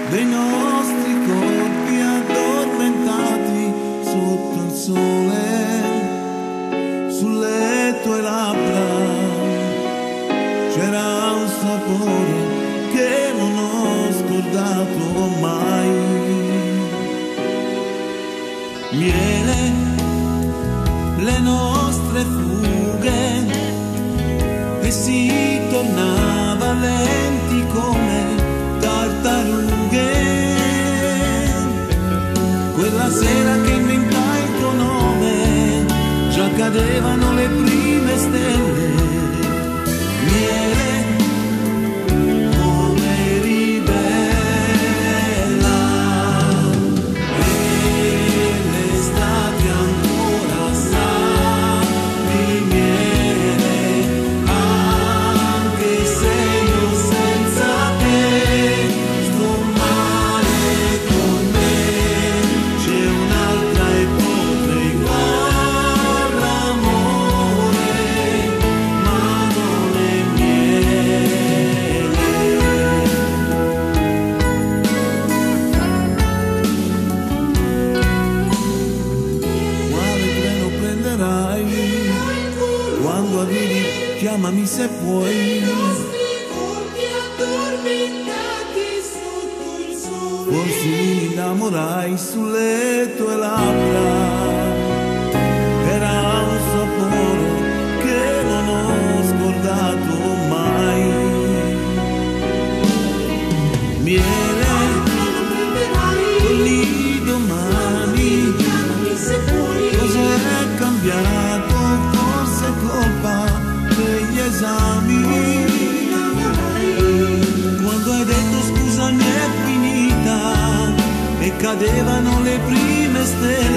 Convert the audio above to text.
dei nostri corpi addormentati sotto il sole, sulle tue labbra c'era un sapore che non ho scordato mai. Miele, le nostre fughe, e si tornava lenti come tartarughe. Quella sera che inventai il tuo nome, già cadevano le prime stelle. Miele, come eri bella, e l'estate ancora sa di miele, anche se io senza te sto male con me. C'è un'altra e potrei con l'amore, ma non è miele. Quale treno prenderai? Quando arrivi chiamami se puoi. Forse mi innamorai sulle tue labbra, era un sapore che non ho scordato mai. Miele, torni domani, cos'è cambiato? Forse è colpa degli esami. Quando hai detto scusami è finita e cadevano le prime stelle.